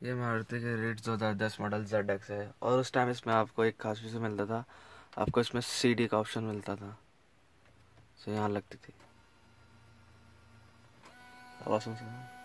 ये मारुति के rate 2010 model ZX है, और उस टाइम इसमें आपको एक खास चीज़ मिलता था। आपको इसमें CD का ऑप्शन मिलता था, तो यहाँ लगती थी। आवाज़ सुन सकते हैं।